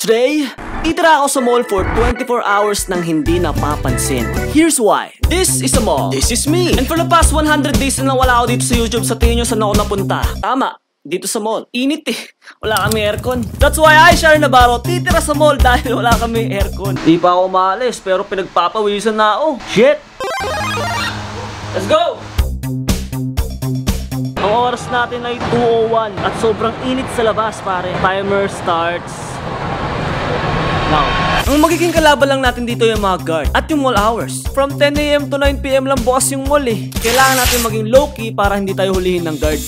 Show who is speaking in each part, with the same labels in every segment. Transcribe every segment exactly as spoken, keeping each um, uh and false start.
Speaker 1: Today, titira ako sa mall for twenty-four hours nang hindi napapansin. Here's why. This is a mall. This is me. And for the past one hundred days na wala ako dito sa YouTube, sa tingin nyo saan ako napunta? Tama, dito sa mall. Init eh. Wala kami aircon. That's why I, Sharon Navarro, titira sa mall dahil wala kami aircon. Di pa ako maalis, pero pinagpapawisan na ako. Shit! Let's go! Ang oras natin ay two oh one at sobrang init sa labas, pare. Timer starts now. Ang magiging kalaban lang natin dito yung mga guard at yung mall hours. From ten A M to nine P M lang bukas yung mall eh. Kailangan natin maging low-key para hindi tayo hulihin ng guard.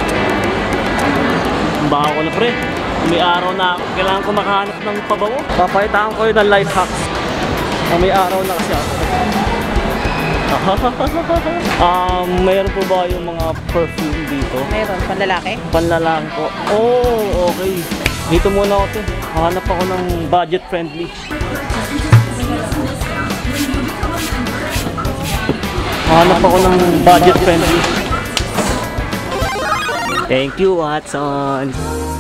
Speaker 1: Baka ko na pre. May araw na ako. Kailangan ko makahanap ng pabango. Papakitaan ko yun ng life hacks. May araw na kasi ako. um, mayroon po ba yung mga perfume dito?
Speaker 2: Mayroon, panlalaki?
Speaker 1: Panlalaki po. Oh, okay. Dito muna ako, te. Hanap ako ng budget friendly. Hanap ako ng budget friendly. Thank you, Watson.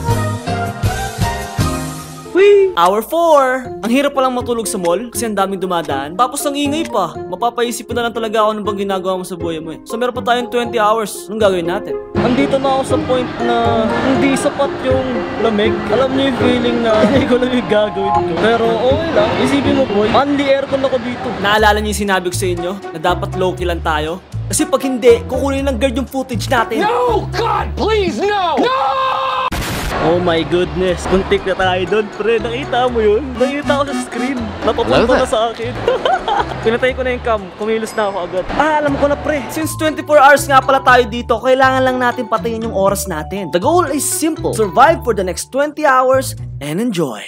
Speaker 1: Whee! Hour four! Ang hirap palang matulog sa mall kasi ang daming dumadaan. Tapos ang ingay pa. Mapapaisip mo na lang talaga ako ano bang ginagawa mo sa buhay mo eh. So meron pa tayong twenty hours. Anong gagawin natin? Andito na ako sa point na hindi sapat yung lamig. Alam niyo yung feeling na hindi ko lang yung gagawin ko. Pero okay lang. Isipin mo boy, only aircon ako dito. Naalala niyo yung sinabi ko sa inyo na dapat low-key lang tayo? Kasi pag hindi, kukunin ng guard yung footage natin.
Speaker 3: No! God, please, no! No!
Speaker 1: Oh my goodness, puntik na tayo doon, pre. Nakita mo yun? Nakita ko sa screen. Napapunta na sa akin. Pinatay ko na yung cam, kumilos na ako agad. Ah, alam ko na pre. Since twenty-four hours nga pala tayo dito, kailangan lang natin patayin yung oras natin. The goal is simple. Survive for the next twenty hours and enjoy.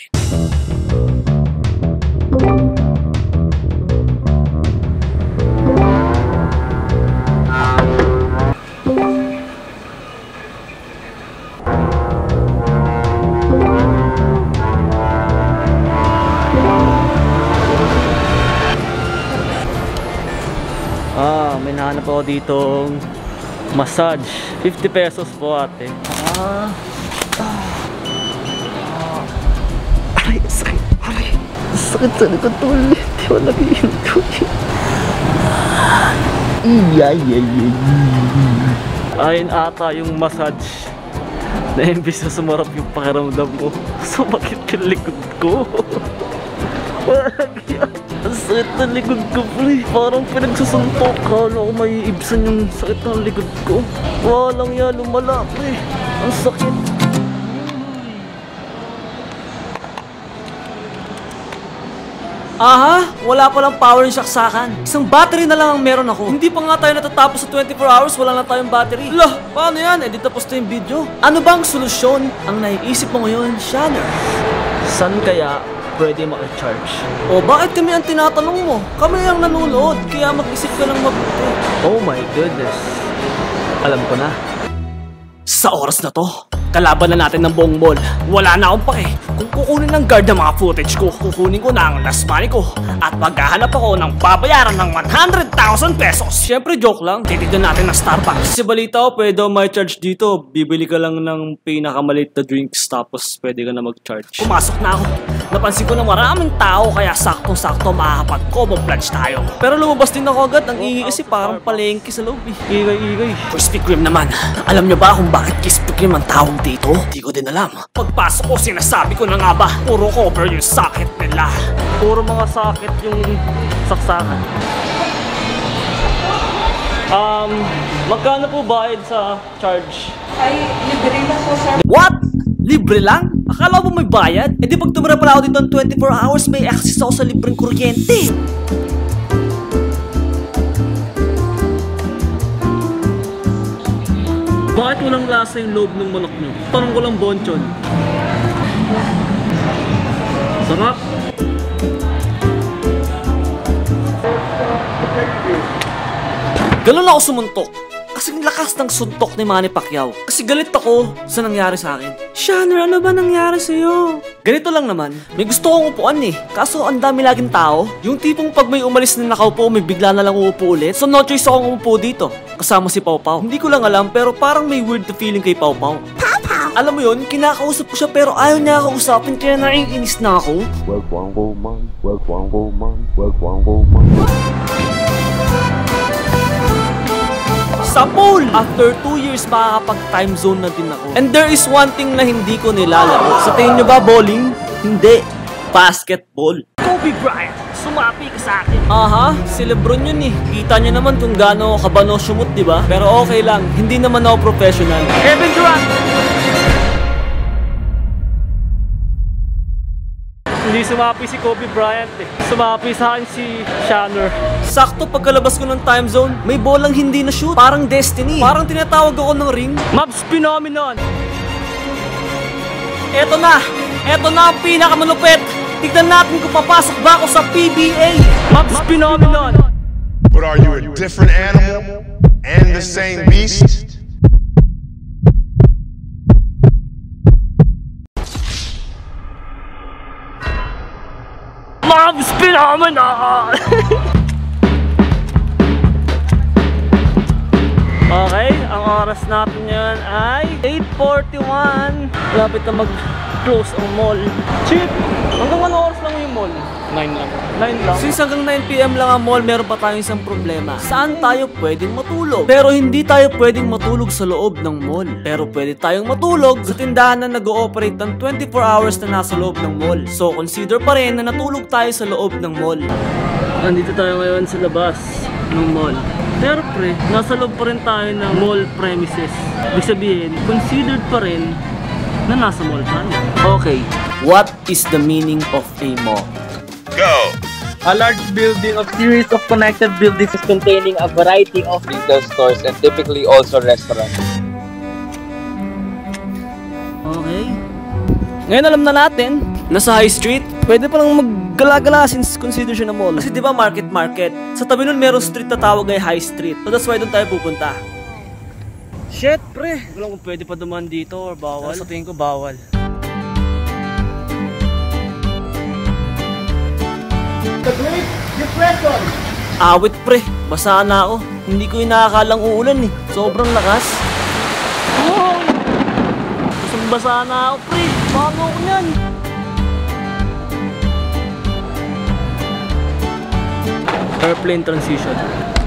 Speaker 1: Ah, may nahanap ako ditong massage. fifty pesos po ate. Ah. Ah. Aray, sakit. Aray. Sakit sa likod to ulit. Di ko nagihin ko. Iyay, iyay, iyay. Ayun ata yung massage. Na imbis na sumarap yung pakiramdam mo, sumakit yung likod ko. Walang yan. Ang sakit ng likod ko, pre. Parang pinagsusuntok. Kala ko may ibsan yung sakit ng likod ko. Walang yan, lumala, pre. Ang sakit. Aha! Wala palang power yung saksakan. Isang battery na lang ang meron ako. Hindi pa nga tayo natatapos sa twenty-four hours, wala na tayong battery. Lah! Paano yan? Eh, di tapos na yung video. Ano bang solusyon ang naiisip mo ngayon, Shanner? San kaya pwede maka-charge? O bakit kami ang tinatanong mo? Kami ang nanonood, kaya mag-isip ka ng mabuti. Oh my goodness. Alam ko na. Sa oras na to, kalaban na natin ng buong mall. Wala na akong pake. Kung kukunin ng guard ng mga footage ko, kukunin ko na ang last money ko. At maghahanap ako ng babayaran ng one hundred thousand pesos. Siyempre joke lang, titignan natin ng Starbucks. Kasi balita ko, pwede may charge dito. Bibili ka lang ng pinakamalit na drinks, tapos pwede ka na mag-charge. Pumasok na ako. Napansin ko na maraming tao, kaya saktong-sakto makakapag-combo plunge tayo. Pero lumabas din ako agad, ang ingay kasi parang palengke sa loob eh. Ingay-ingay. Krispy Kreme naman. Alam nyo ba kung bakit Krispy Kreme ang tawag dito? Di ko din alam. Pagpasok ko, sinasabi ko na nga ba, puro cover yung socket nila. Puro mga socket yung saksakan. Um, magkano po bayad sa charge?
Speaker 2: Ay, libre lang po sir.
Speaker 1: What? Libre lang? Akala mo may bayad? E di pag tumira pala ako dito ng twenty-four hours, may access ako sa libreng kuryente. Bakit walang lasa yung loob ng manok nyo? Tanong ko lang, Bonchon. Sarap. Ganun ako sumuntok. Kasing lakas ng suntok ni Manny Pacquiao. Kasi galit ako sa nangyari sa akin. Shanner, ano ba nangyari sa'yo? Ganito lang naman. May gusto kong upuan eh. Kaso ang dami laging tao. Yung tipong pag may umalis na nakaupo, may bigla na lang uupo ulit. So no choice akong umupo dito. Kasama si Pau Pau. Hindi ko lang alam pero parang may weird na feeling kay Pau Pau. Pau Pau! Alam mo yun, kinakausap ko siya pero ayaw niya ako usapin kaya naiinis na ako. Sa pool! After two years, makakapag-time zone na din ako. And there is one thing na hindi ko nilalaro. Sa tingin nyo ba, bowling? Hindi. Basketball. Kobe Bryant, sumapi ka sa akin. Aha, si Lebron yun eh. Kita nyo naman kung gaano kabano sumut, di ba? Pero okay lang, hindi naman ako professional. Kevin Durant! Hindi sumapi si Kobe Bryant eh. Sumapi sa akin si Shanner. Sakto pagkalabas ko ng time zone, may bolang hindi na shoot. Parang destiny. Parang tinatawag ako ng ring. Mavs phenomenon. Eto na. Eto na ang pinakamalupit. Tignan natin kung papasok ba ako sa P B A. Mavs phenomenon.
Speaker 4: But are you a different animal and the same beast?
Speaker 1: Mavs phenomenon. Okay, ang oras natin yan ay eight forty-one. Lapit na mag-close ang mall. Cheap! Hanggang ano oras lang yung mall? nine lang. nine lang? Since hanggang nine p m lang ang mall, meron pa tayong isang problema. Saan tayo pwedeng matulog? Pero hindi tayo pwedeng matulog sa loob ng mall. Pero pwede tayong matulog sa tindahan na nag-ooperate ng twenty-four hours na nasa loob ng mall. So consider pa rin na natulog tayo sa loob ng mall. Nandito tayo ngayon sa labas ng mall. Pero pre, nasa loob pa rin tayo ng mall premises. Ibig sabihin, considered pa rin na nasa mall tayo. Okay, what is the meaning of a mall?
Speaker 4: Go!
Speaker 5: A large building of series of connected buildings containing a variety of retail stores and typically also restaurants.
Speaker 1: Okay. Ngayon alam na natin, nasa high street, pwede palang maggala-gala since consider siya na mall. Kasi di ba market market? Sa tabi nun merong street na tawag ay high street. So that's why doon tayo pupunta. Shit, pre. Hindi ko lang kung pwede pa dumaan dito or bawal. Sa tingin ko bawal.
Speaker 6: The Great Depression.
Speaker 1: Awit pre, basa na ako. Hindi ko inakakalang uulan eh. Sobrang lakas. Oh! Basang basa na ako pre. Paano ako yan? Airplane transition.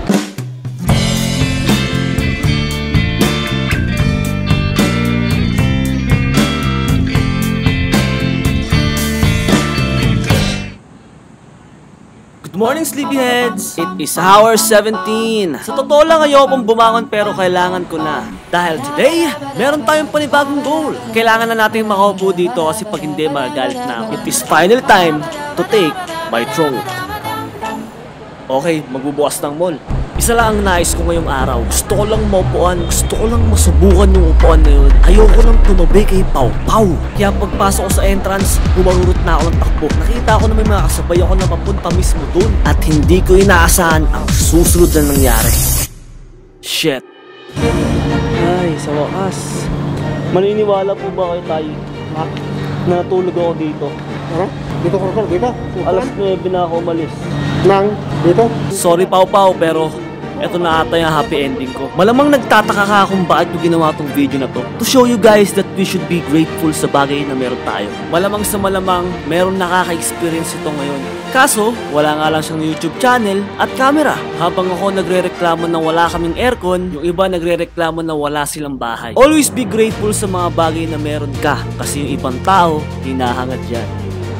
Speaker 1: Good morning, sleepyheads! It is hour seventeen. Sa totoo lang ayokong bumangon pero kailangan ko na. Dahil today, meron tayong panibagong goal. Kailangan na natin makaupo dito kasi pag hindi magagalit na ako. It is final time to take my throne. Okay, magbubukas ng mall. Isa lang ang nais ko ngayong araw. Gusto ko lang maupuan, gusto ko lang masubukan yung upuan na yun. Ayoko lang tumabi kay Pau Pau. Kaya pagpasok ko sa entrance, bumarurot na ako ng takbo. Nakita ko na may mga kasabay ako na papunta mismo dun. At hindi ko inaasahan ang susunod na nangyari. Shit. Ay, sa wakas. Maniniwala po ba kayo tayo? Ha? Na natulog ako dito.
Speaker 6: Ano? Dito ko dito?
Speaker 1: Alas nuwebe na ako umalis.
Speaker 6: Nang dito?
Speaker 1: Sorry Pau Pau pero eto na ata yung happy ending ko. Malamang nagtataka ka kung bakit ko ginawa tong video na to. To show you guys that we should be grateful sa bagay na meron tayo. Malamang sa malamang meron nakaka-experience ito ngayon. Kaso, wala nga lang siyang YouTube channel at camera. Habang ako nagre-reklamo na wala kaming aircon, yung iba nagre-reklamo na wala silang bahay. Always be grateful sa mga bagay na meron ka kasi yung ibang tao, hinahangad yan.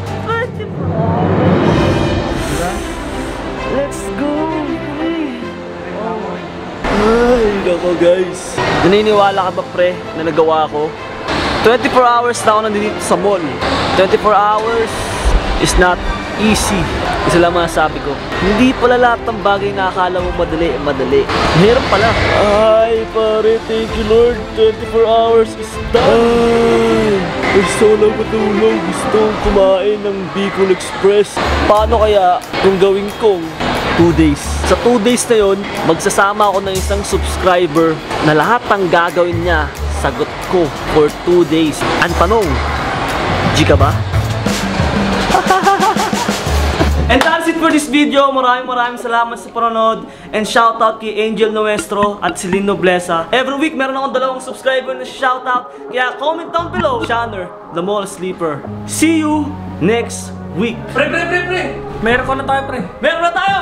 Speaker 1: Let's go! Ay, nako guys. Naniniwala ka ba pre na nagawa ko? twenty-four hours na ako nandito sa mall. twenty-four hours is not easy. Isa lang masasabi ko. Hindi pala lahat ng bagay na akala mo madali, madali. Meron pala. Ay, pare, thank you Lord. twenty-four hours is done. Ay, gusto lang matulog. Gusto kumain ng Bicol Express. Paano kaya kung gawin kong two days? Sa two days na yun, magsasama ako ng isang subscriber na lahat ng gagawin niya, sagot ko for two days. Ang tanong, G ka ba? And that's it for this video, maraming maraming salamat sa panonood. And shoutout kay Angel Nuestro at si Lino Blesa. Every week, meron akong dalawang subscriber na shoutout. Kaya comment down below. Shanner, the mall sleeper. See you next week.
Speaker 7: Pre, pre, pre, pre! Meron ko na tayo, pre.
Speaker 1: Meron na tayo!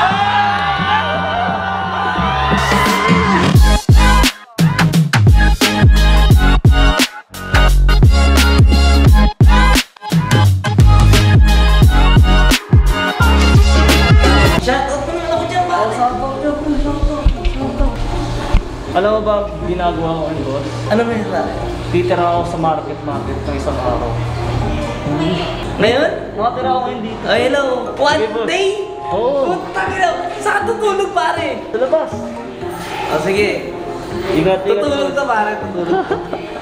Speaker 1: Shoutout mo naman ako dyan, ba? Shoutout dyan, bro. Shoutout. Shoutout. Alam mo ba, ginagawa ko ano, boss? Ano ba yun, ba? Titira ako sa market-market ng isang araw. Ngayon? Makatira ako ngayon dito. Ay, hello. One day? Oo. Puntang ina. Saan tutulog, pare? Sa labas. O, sige. Ingat, ingat. Tutulog ka, pare. Tutulog.